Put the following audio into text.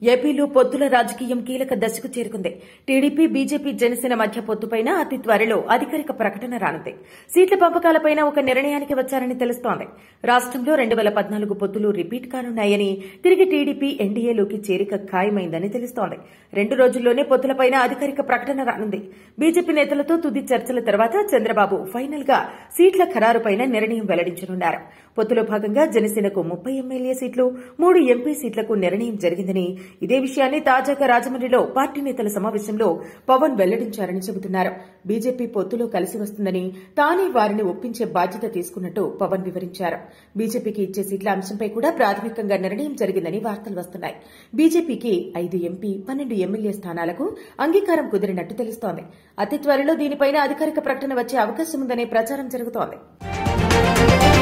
ఏపీలో పొత్తుల రాజకీయం కీలక దశకు చేరుకుంది. టీడీపీ, బీజేపీ, జనసేన మధ్య పొత్తుపైన అతి త్వరలో అధికారిక ప్రకటన రానుంది. సీట్ల పంపకాలపైన ఒక నిర్ణయానికి వచ్చారని తెలుస్తోంది. రాష్ట్రంలో 2014 పొత్తులు రిపీట్ కానున్నాయని, తిరిగి టీడీపీ ఎన్డీఏలోకి చేరిక ఖాయమైందని తెలుస్తోంది. 2 రోజుల్లోనే పొత్తులపైన అధికారిక ప్రకటన రానుంది. బీజేపీ నేతలతో తుది చర్చల తర్వాత చంద్రబాబు ఫైనల్ గా సీట్ల ఖరారుపైన నిర్ణయం వెల్లడించనున్నారు. పొత్తులో భాగంగా జనసేనకు 30 ఎమ్మెల్యే సీట్లు, 3 ఎంపీ సీట్లకు నిర్ణయం జరిగిందని, ఇదే విషయాన్ని తాజాగా రాజమండ్రిలో పార్టీ నేతల సమావేశంలో పవన్ వెల్లడించారని చెబుతున్నారు. బీజేపీ పొత్తులో కలిసి వస్తుందని, తానే వారిని ఒప్పించే బాధ్యత తీసుకున్నట్టు పవన్ వివరించారు. బీజేపీకి ఇచ్చే సీట్ల అంశంపై కూడా ప్రాథమికంగా నిర్ణయం జరిగిందని వార్తలు వస్తున్నాయి. బీజేపీకి 5 ఎంపీ, 12 ఎమ్మెల్యే స్థానాలకు అంగీకారం కుదిరినట్టు తెలుస్తోంది. అతి త్వరలో దీనిపైన అధికారిక ప్రకటన వచ్చే అవకాశం ఉందనే ప్రచారం జరుగుతోంది.